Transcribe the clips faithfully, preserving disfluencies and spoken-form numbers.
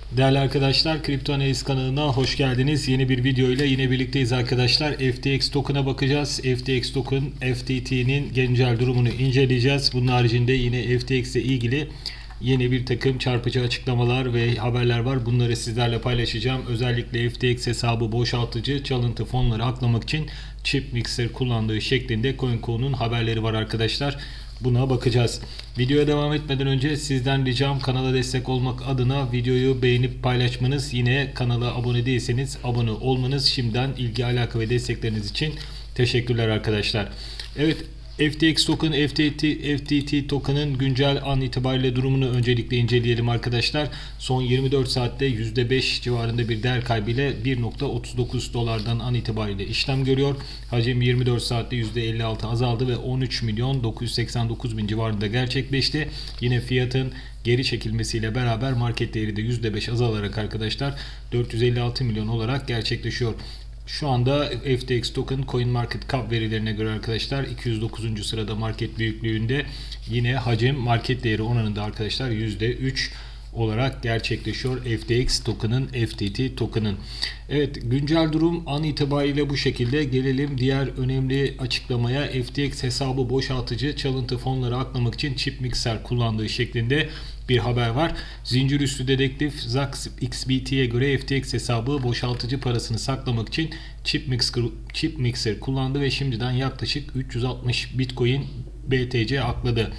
Değerli arkadaşlar, Kripto Analiz kanalına hoş geldiniz. Yeni bir video ile yine birlikteyiz arkadaşlar. F T X token'a bakacağız. F T X token, F T T'nin güncel durumunu inceleyeceğiz. Bunun haricinde yine F T X ile ilgili yeni bir takım çarpıcı açıklamalar ve haberler var. Bunları sizlerle paylaşacağım. Özellikle F T X hesabı boşaltıcı çalıntı fonları aklamak için chip mixer kullandığı şeklinde CoinCo'nun haberleri var arkadaşlar. Buna bakacağız. Videoya devam etmeden önce sizden ricam kanala destek olmak adına videoyu beğenip paylaşmanız, yine kanala abone değilseniz abone olmanız. Şimdiden ilgi, alaka ve destekleriniz için teşekkürler arkadaşlar. Evet, F T X token, F T T, F T T token'ın güncel an itibariyle durumunu öncelikle inceleyelim arkadaşlar. Son yirmi dört saatte yüzde beş civarında bir değer kaybıyla bir nokta otuz dokuz dolardan an itibariyle işlem görüyor. Hacim yirmi dört saatte yüzde elli altı azaldı ve on üç milyon dokuz yüz seksen dokuz bin civarında gerçekleşti. Yine fiyatın geri çekilmesiyle beraber market değeri de yüzde beş azalarak arkadaşlar dört yüz elli altı milyon olarak gerçekleşiyor. Şu anda F T X token CoinMarketCap verilerine göre arkadaşlar iki yüz dokuzuncu sırada market büyüklüğünde. Yine hacim market değeri oranında arkadaşlar yüzde üç olarak gerçekleşiyor F T X token'ın, F T T token'ın. Evet, güncel durum an itibariyle bu şekilde. Gelelim diğer önemli açıklamaya. F T X hesabı boşaltıcı çalıntı fonları aklamak için chip mixer kullandığı şeklinde bir haber var. Zincir üstü dedektif Zax X B T'ye göre F T X hesabı boşaltıcı parasını saklamak için chip mixer, chip mixer kullandı ve şimdiden yaklaşık üç yüz altmış Bitcoin B T C akladı.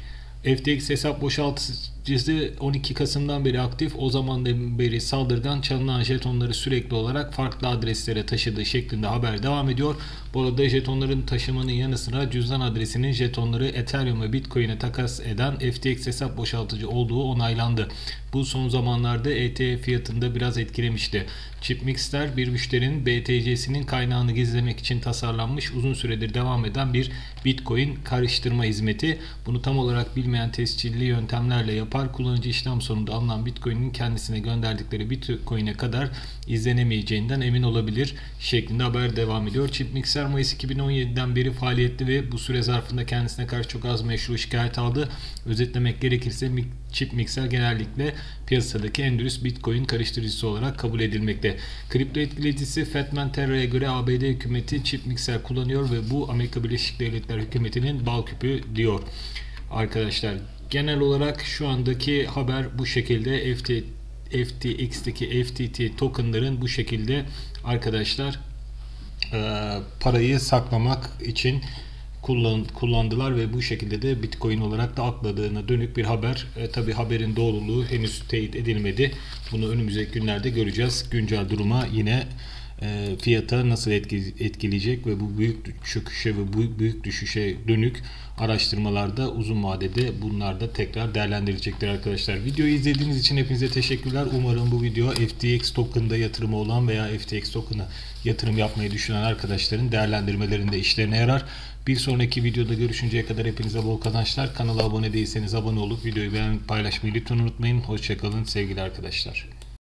F T X hesap boşaltıcısı on iki Kasım'dan beri aktif. O zamandan beri saldırgan çalınan jetonları sürekli olarak farklı adreslere taşıdığı şeklinde haber devam ediyor. Bu arada jetonların taşımanın yanı sıra cüzdan adresinin jetonları Ethereum ve Bitcoin'e takas eden F T X hesap boşaltıcı olduğu onaylandı. Bu son zamanlarda E T F fiyatında biraz etkilemişti. Chip Mixer bir müşterinin B T C'sinin kaynağını gizlemek için tasarlanmış, uzun süredir devam eden bir Bitcoin karıştırma hizmeti. Bunu tam olarak bilmeyen tescilli yöntemlerle yapar. Kullanıcı işlem sonunda alınan Bitcoin'in kendisine gönderdikleri Bitcoin'e kadar izlenemeyeceğinden emin olabilir şeklinde haber devam ediyor. Chip Mixer Mayıs iki bin on yedi'den beri faaliyetli ve bu süre zarfında kendisine karşı çok az meşru şikayet aldı. Özetlemek gerekirse Chip Mixer genellikle piyasadaki en dürüst Bitcoin karıştırıcısı olarak kabul edilmekte. Kripto etkileyicisi Fedman Terra'ya göre A B D hükümeti Chip Mixer kullanıyor ve bu Amerika Birleşik Devletleri hükümetinin bal küpü diyor. Arkadaşlar, genel olarak şu andaki haber bu şekilde. F T, F T X'teki F T T tokenların bu şekilde arkadaşlar e, parayı saklamak için kullan, kullandılar ve bu şekilde de Bitcoin olarak da akladığına dönük bir haber. E, tabi haberin doğruluğu henüz teyit edilmedi. Bunu önümüzdeki günlerde göreceğiz. Güncel duruma yine e, fiyata nasıl etki, etkileyecek ve bu büyük çöküşe ve bu büyük düşüşe dönük araştırmalarda uzun vadede bunlar da tekrar değerlendirilecektir arkadaşlar. Videoyu izlediğiniz için hepinize teşekkürler. Umarım bu video F T X token'da yatırımı olan veya F T X token'a yatırım yapmayı düşünen arkadaşların değerlendirmelerinde işlerine yarar. Bir sonraki videoda görüşünceye kadar hepinize bol kazançlar. Kanala abone değilseniz abone olup videoyu beğenip paylaşmayı lütfen unutmayın. Hoşçakalın sevgili arkadaşlar.